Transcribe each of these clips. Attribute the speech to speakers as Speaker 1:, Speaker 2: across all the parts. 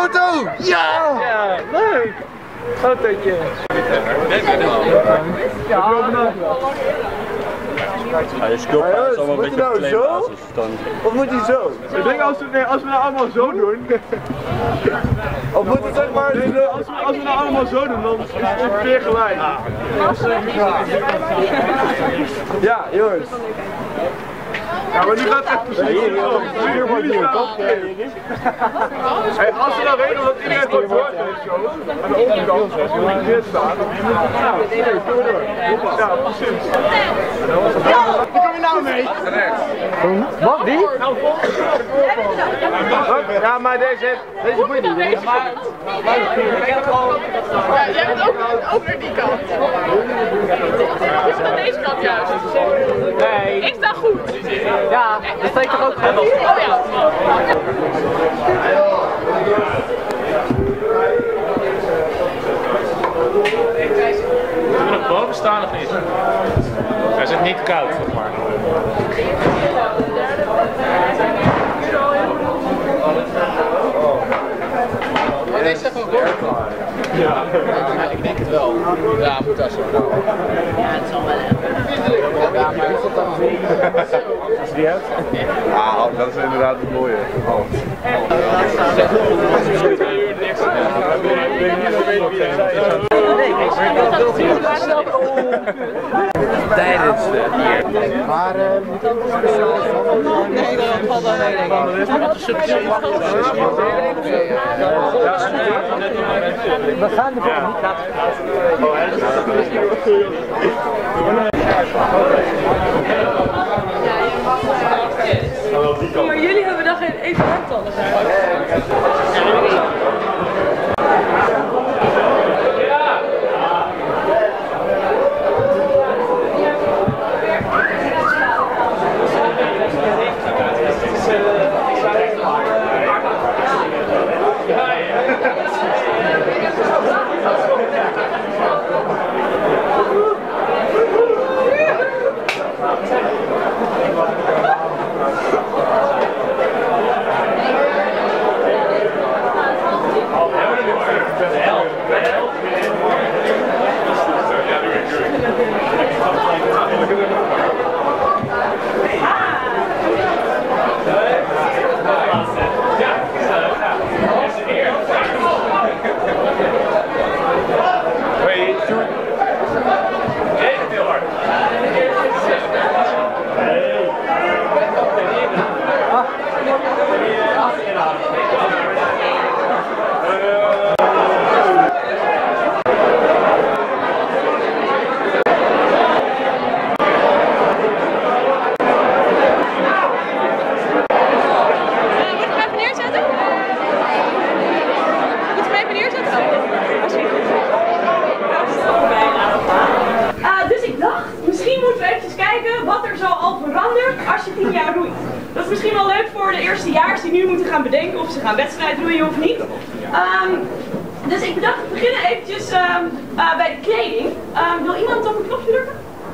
Speaker 1: foto! Ja!
Speaker 2: Ja, leuk! Fotootje. Ja,
Speaker 3: je sculpt allemaal een beetje op claimbasis.
Speaker 1: Of moet hij zo?
Speaker 2: Ik denk als we nou allemaal zo doen.
Speaker 1: Of moet het zeg maar...
Speaker 2: Als we nou allemaal zo doen, dan is het ongeveer gelijk.
Speaker 1: Ja, jongens.
Speaker 2: Ja, maar nu gaat het echt precies. Hey, als we nou weten dat iedereen gewoon door heeft zo, aan de overkant, als we in dit staan. Nou, kom door. Ja, precies. Waar kom je nou mee?
Speaker 1: Wat, die? Ja, maar deze moet je niet.
Speaker 4: Jij bent ook naar die kant. Ik sta deze kant juist.
Speaker 2: Nee.
Speaker 4: Ik sta goed.
Speaker 2: Ja, dat steekt toch ook goed?
Speaker 4: Oh ja.
Speaker 5: Moeten we nog boven staan of niet? Hij is het niet koud, zeg maar.
Speaker 4: Maar deze zegt ook wel. Ja, ik denk het wel. Ja, moet dat zo. Ja, het zal wel. Ja, maar is dat dan?
Speaker 1: Is die uit? Ja, dat is inderdaad het mooie.
Speaker 3: Tijdens de
Speaker 1: Maar
Speaker 4: Nee, dat valt wel mee, denk ik.
Speaker 1: we gaan er niet laten.
Speaker 6: Maar jullie hebben dan geen evenement anders. Als je 10 jaar roeit. Dat is misschien wel leuk voor de eerstejaars die nu moeten gaan bedenken of ze gaan wedstrijd roeien of niet. Dus ik bedacht, we beginnen eventjes bij de kleding. Wil iemand op een knopje drukken?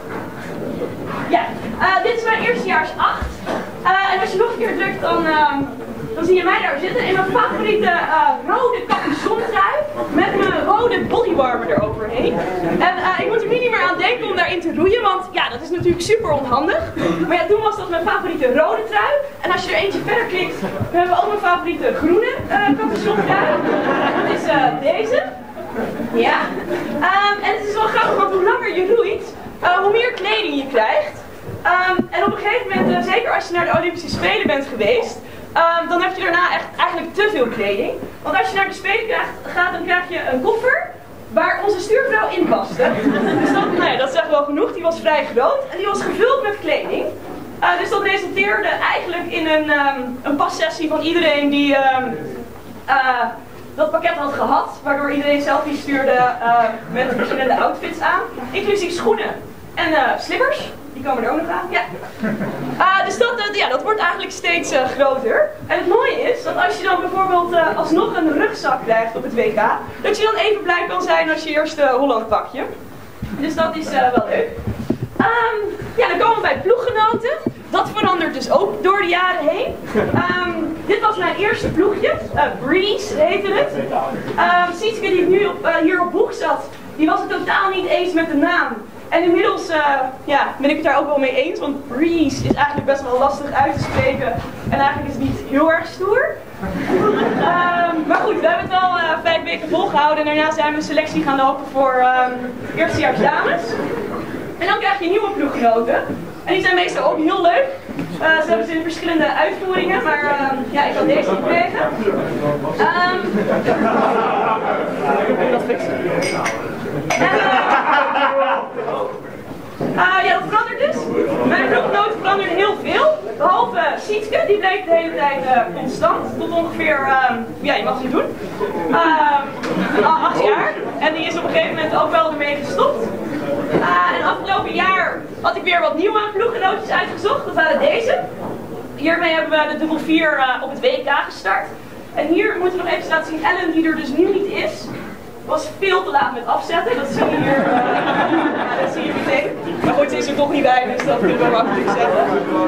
Speaker 6: Ja, dit is mijn eerstejaars 8. En als je nog een keer drukt, dan zie je mij daar zitten in mijn favoriete rode capuchontrui met mijn rode bodywarmer eroverheen. En ik moet er nu niet meer aan denken om daarin te roeien, want ja, dat is natuurlijk super onhandig. Maar ja, toen was dat mijn favoriete rode trui. En als je er eentje verder klikt, dan hebben we ook mijn favoriete groene capuchontrui. Dat is deze. Ja. En het is wel grappig, want hoe langer je roeit, hoe meer kleding je krijgt. En op een gegeven moment, zeker als je naar de Olympische Spelen bent geweest, dan heb je daarna echt eigenlijk te veel kleding. Want als je naar de Spelen gaat, dan krijg je een koffer waar onze stuurvrouw in paste. Dus dat is echt wel genoeg, die was vrij groot en die was gevuld met kleding. Dus dat resulteerde eigenlijk in een passessie van iedereen die dat pakket had gehad, waardoor iedereen selfies stuurde met verschillende outfits aan, inclusief schoenen en slippers. Die komen er ook nog aan. Ja. Dus dat wordt eigenlijk steeds groter. En het mooie is dat als je dan bijvoorbeeld alsnog een rugzak krijgt op het WK, dat je dan even blij kan zijn als je eerste Holland pakje. Dus dat is wel leuk. Ja, dan komen we bij ploeggenoten. Dat verandert dus ook door de jaren heen. Dit was was mijn eerste ploegje. Breeze heette het. Sietske die nu hier op boeg zat, die was het totaal niet eens met de naam. En inmiddels ja, ben ik het daar ook wel mee eens, want Breeze is eigenlijk best wel lastig uit te spreken. En eigenlijk is het niet heel erg stoer. Maar goed, we hebben het al 5 weken volgehouden en daarna zijn we een selectie gaan lopen voor eerstejaars dames. En dan krijg je nieuwe ploeggenoten. En die zijn meestal ook heel leuk. Ze hebben ze in verschillende uitvoeringen, maar ja, ik had deze gekregen. Ja, dat verandert dus. Mijn ploeggenoten veranderden heel veel. Behalve Sietske, die bleef de hele tijd constant. Tot ongeveer, ja, je mag het niet doen. 8 jaar. En die is op een gegeven moment ook wel ermee gestopt. En afgelopen jaar had ik weer wat nieuwe ploeggenootjes uitgezocht. Dat waren deze. Hiermee hebben we de dubbel 4 op het WK gestart. En hier moeten we nog even laten zien, Ellen, die er dus nu niet is, was veel te laat met afzetten. Dat zie je hier, dat zie je meteen. Maar goed, ze is er toch niet bij, dus dat kunnen we makkelijk zeggen.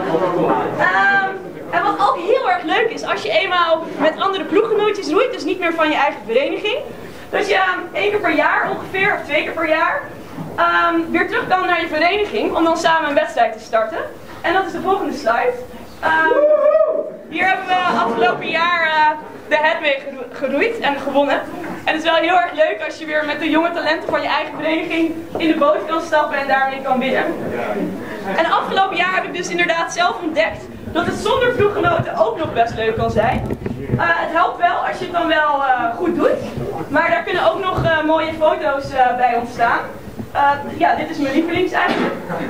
Speaker 6: En wat ook heel erg leuk is, als je eenmaal met andere ploeggenootjes roeit, dus niet meer van je eigen vereniging, dat je 1 keer per jaar ongeveer, of 2 keer per jaar, weer terug kan naar je vereniging om dan samen een wedstrijd te starten. En dat is de volgende slide. Hier hebben we afgelopen jaar de Headway geroeid en gewonnen. En het is wel heel erg leuk als je weer met de jonge talenten van je eigen vereniging in de boot kan stappen en daarmee kan winnen. En afgelopen jaar heb ik dus inderdaad zelf ontdekt dat het zonder ploeggenoten ook nog best leuk kan zijn. Het helpt wel als je het dan wel goed doet, maar daar kunnen ook nog mooie foto's bij ontstaan. Ja, dit is mijn lievelings eigenlijk.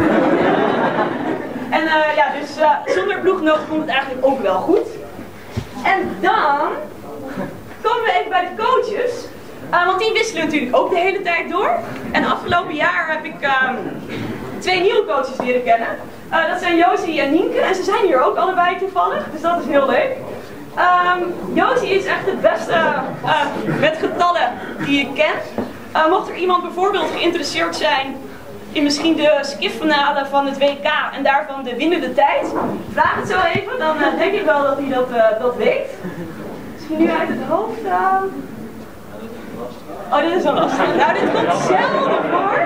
Speaker 6: En ja, dus zonder ploeggenoten komt het eigenlijk ook wel goed. En dan komen we even bij de coaches. Want die wisselen natuurlijk ook de hele tijd door. En afgelopen jaar heb ik 2 nieuwe coaches leren kennen. Dat zijn Josie en Nienke. En ze zijn hier ook allebei toevallig. Dus dat is heel leuk. Josie is echt het beste met getallen die ik ken. Mocht er iemand bijvoorbeeld geïnteresseerd zijn in misschien de skiffinale van het WK en daarvan de winnende tijd, vraag het zo even, dan denk ik wel dat hij dat weet. Misschien nu uit het hoofd. Oh, dit is wel lastig. Nou, dit komt zelden voor.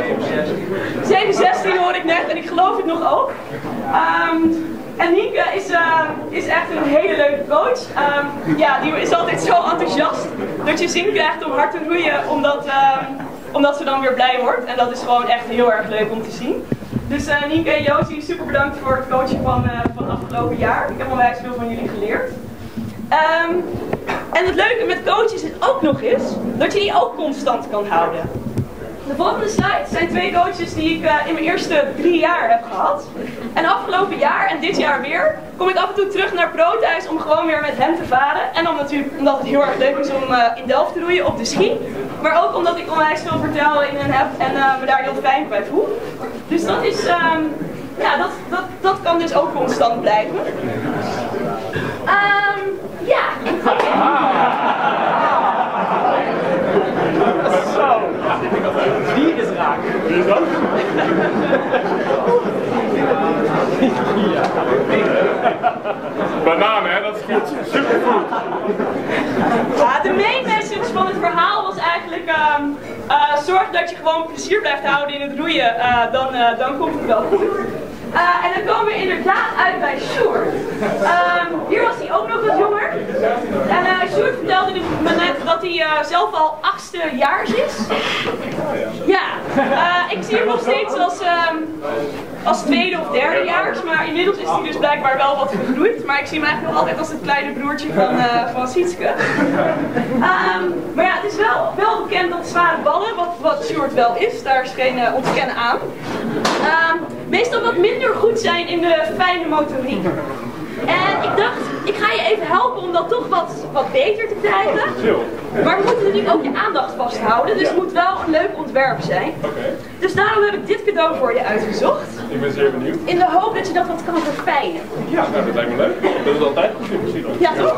Speaker 6: 7-16 hoor ik net en ik geloof het nog ook. En Nienke is echt een hele leuke coach. Ja, die is altijd zo enthousiast dat je zin krijgt om hard te roeien omdat ze dan weer blij wordt. En dat is gewoon echt heel erg leuk om te zien. Dus Nienke en Josie, super bedankt voor het coachen van afgelopen jaar. Ik heb onwijs veel van jullie geleerd. En het leuke met coaches is ook nog eens dat je die ook constant kan houden. De volgende slide zijn 2 coaches die ik in mijn eerste 3 jaar heb gehad. En afgelopen jaar en dit jaar weer kom ik af en toe terug naar Proothuis om gewoon weer met hen te varen. En omdat het heel erg leuk is om in Delft te roeien op de ski. Maar ook omdat ik onwijs veel vertellen in hen heb en me daar heel fijn bij voel. Dus dat is, ja, dat kan dus ook constant blijven. Ja,
Speaker 2: Zo, die is raak. Wie is dat? Bananen, hè, dat is goed. Supergoed.
Speaker 6: Ja, de main message van het verhaal was eigenlijk zorg dat je gewoon plezier blijft houden in het roeien, dan komt het wel goed. En dan komen we inderdaad uit bij Sjoerd. Hier was hij ook nog wat jonger. En Sjoerd vertelde me net dat hij zelf al 8e jaars is. Ja, ik zie hem nog steeds als 2e of 3e jaars, maar inmiddels is hij dus blijkbaar wel wat gegroeid. Maar ik zie hem eigenlijk nog altijd als het kleine broertje van Sietske. Maar ja, het is wel bekend dat zware ballen, wat Sjoerd wel is, daar is geen ontkennen aan. Meestal wat minder goed zijn in de fijne motoriek. En ik dacht, ik ga je even helpen om dat toch wat beter te krijgen. Maar we moeten natuurlijk ook je aandacht vasthouden, dus het moet wel een leuk ontwerp zijn. Dus daarom heb ik dit cadeau voor je uitgezocht.
Speaker 2: Ik ben zeer benieuwd.
Speaker 6: In de hoop dat je dat wat kan verfijnen.
Speaker 2: Ja, nou, dat lijkt me leuk. Dat is altijd goed misschien.
Speaker 6: Ja, toch?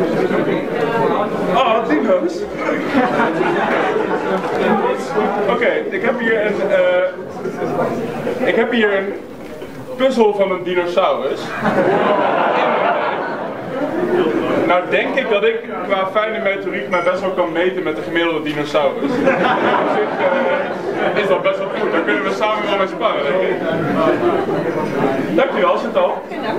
Speaker 2: Oh, dingo's. Oké. Ik heb hier een puzzel van een dinosaurus. Nou denk ik dat ik qua fijne motoriek mij best wel kan meten met de gemiddelde dinosaurus. Op zich is dat best wel goed, daar kunnen we samen wel mee sparren, denk ik. Dankjewel, Chantal.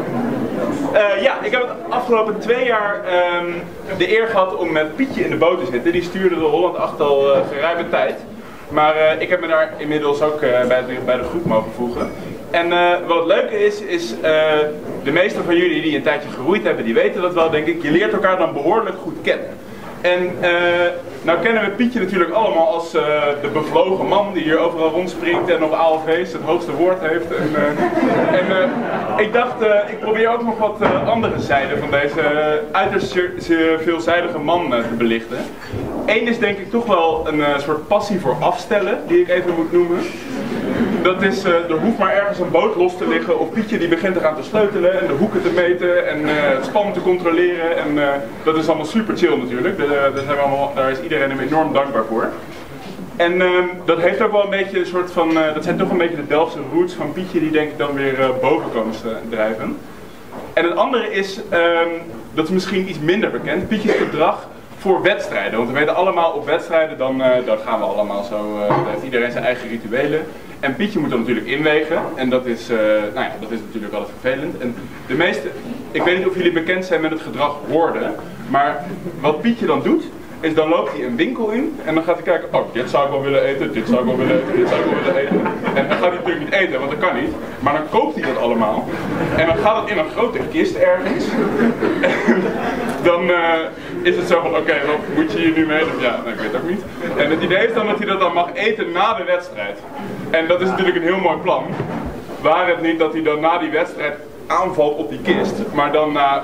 Speaker 2: Ja, ik heb het afgelopen 2 jaar de eer gehad om met Pietje in de boot te zitten. Die stuurde de Holland 8 al geruime tijd. Maar ik heb me daar inmiddels ook bij de groep mogen voegen. En wat het leuke is de meesten van jullie die een tijdje geroeid hebben, die weten dat wel, denk ik. Je leert elkaar dan behoorlijk goed kennen. En nou kennen we Pietje natuurlijk allemaal als de bevlogen man die hier overal rondspringt en op ALV's het hoogste woord heeft. En ik dacht, ik probeer ook nog wat andere zijden van deze uiterst veelzijdige man te belichten. Eén is denk ik toch wel een soort passie voor afstellen, die ik even moet noemen. Dat is, er hoeft maar ergens een boot los te liggen of Pietje die begint te gaan te sleutelen en de hoeken te meten en het span te controleren. En dat is allemaal super chill natuurlijk, daar is iedereen hem enorm dankbaar voor. En dat heeft ook wel een beetje een soort van, dat zijn toch een beetje de Delftse roots van Pietje die denk ik dan weer boven komen drijven. En het andere is, dat is misschien iets minder bekend, Pietjes gedrag voor wedstrijden. Want we weten allemaal op wedstrijden, dan gaan we allemaal zo, dan heeft iedereen zijn eigen rituelen. En Pietje moet dan natuurlijk inwegen en dat is, nou ja, dat is natuurlijk altijd vervelend. En de meeste, ik weet niet of jullie bekend zijn met het gedrag hoorden, maar wat Pietje dan doet, is dan loopt hij een winkel in en dan gaat hij kijken, oh dit zou ik wel willen eten, dit zou ik wel willen eten, dit zou ik wel willen eten. En dan gaat hij natuurlijk niet eten, want dat kan niet, maar dan koopt hij dat allemaal. En dan gaat het in een grote kist ergens. En dan is het zo van, oké, wat moet je hier nu mee doen? Ja, nou, ik weet het ook niet. En het idee is dan dat hij dat dan mag eten na de wedstrijd. En dat is natuurlijk een heel mooi plan. Waar het niet dat hij dan na die wedstrijd aanvalt op die kist, maar dan na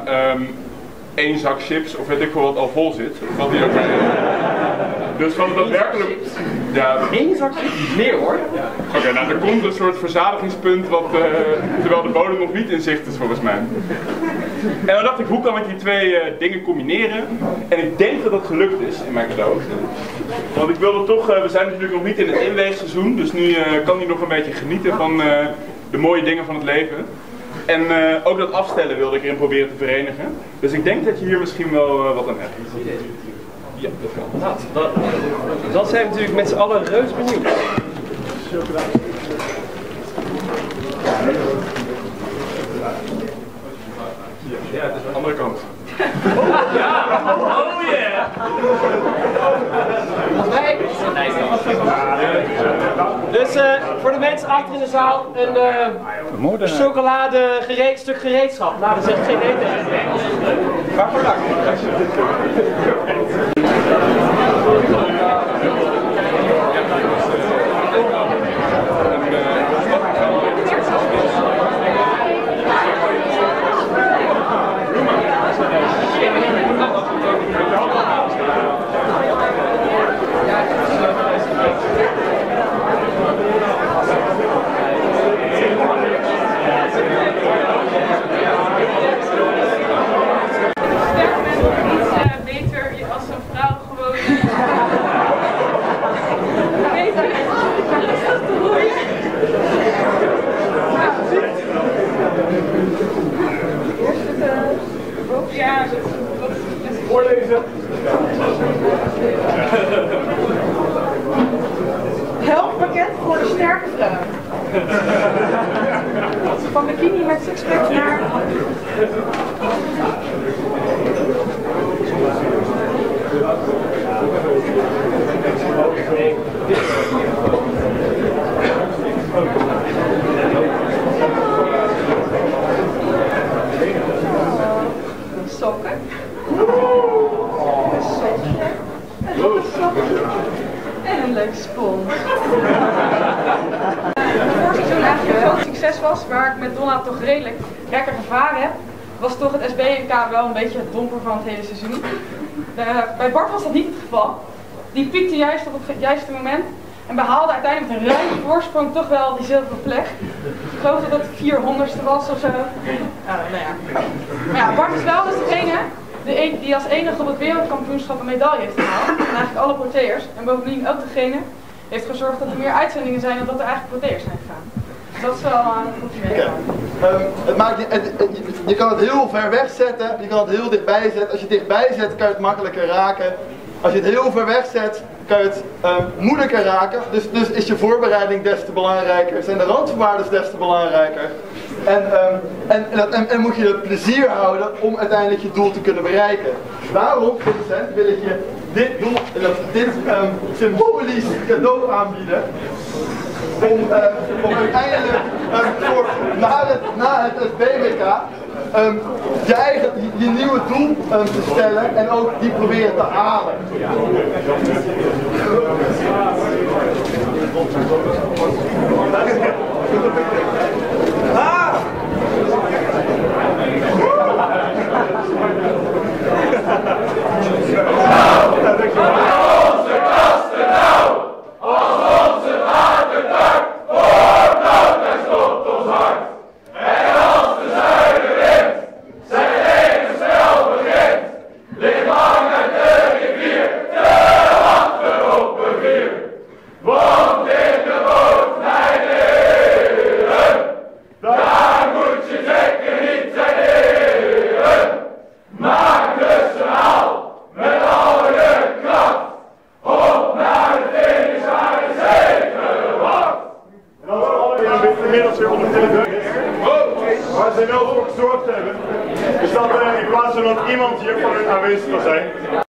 Speaker 2: 1 zak chips of weet ik veel wat al vol zit. Wat hij ook dus van daadwerkelijk. Ja,
Speaker 7: 1 zak chips? Meer hoor.
Speaker 2: Oké, nou er komt een soort verzadigingspunt wat, terwijl de bodem nog niet in zicht is volgens mij. En dan dacht ik, hoe kan ik die 2 dingen combineren? En ik denk dat dat gelukt is in mijn cadeau. Want ik wilde toch, we zijn natuurlijk nog niet in het inweegseizoen, dus nu kan hij nog een beetje genieten van de mooie dingen van het leven. En ook dat afstellen wilde ik erin proberen te verenigen. Dus ik denk dat je hier misschien wel wat aan hebt. Ja, dat kan.
Speaker 7: Nou, dan zijn we natuurlijk met z'n allen reus benieuwd.
Speaker 2: Ja, het is de andere kant.
Speaker 5: Oh ja! Oh yeah!
Speaker 7: Dus voor de mensen achter in de zaal een stuk gereedschap. Nou, dat is echt geen eten.
Speaker 2: Waarvoor dank? Voorlezen.
Speaker 6: Helppakket voor de sterke vrouw. Van bikini met sixpack naar... Sokken. Een sokje. En nog een sokje. En een leuk spons. Het voorseizoen eigenlijk een groot succes was, waar ik met Donna toch redelijk lekker gevaren heb, was toch het SB-NK wel een beetje het domper van het hele seizoen. Bij Bart was dat niet het geval. Die piekte juist op het juiste moment en behaalde uiteindelijk met een ruime voorsprong toch wel die zilveren plek. Ik geloof dat het 400ste was of zo. Maar ja, Bart is wel dus degene die als enige op het wereldkampioenschap een medaille heeft gehaald. En eigenlijk alle proteërs. En bovendien ook degene heeft gezorgd dat er meer uitzendingen zijn dan dat er eigenlijk proteërs zijn gegaan. Dat is wel een compliment.
Speaker 8: Het maakt je kan het heel ver weg zetten, je kan het heel dichtbij zetten. Als je het dichtbij zet, kan je het makkelijker raken. Als je het heel ver weg zet, kan je het moeilijker raken. Dus is je voorbereiding des te belangrijker, zijn de randvoorwaarden des te belangrijker. En moet je het plezier houden om uiteindelijk je doel te kunnen bereiken. Daarom, Vincent, wil ik je dit symbolisch cadeau aanbieden. Om uiteindelijk na het BWK je nieuwe doel te stellen en ook die proberen te halen.
Speaker 2: Inmiddels weer op de televisie. Waar ze wel voor gezorgd hebben, is dat in plaats van dat iemand hier voor hun aanwezig kan zijn,